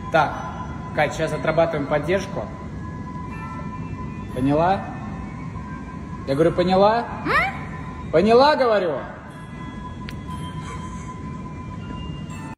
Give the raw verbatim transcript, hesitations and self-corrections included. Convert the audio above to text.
Так, Кать, сейчас отрабатываем поддержку. Поняла? Я говорю, поняла? А? Поняла, говорю?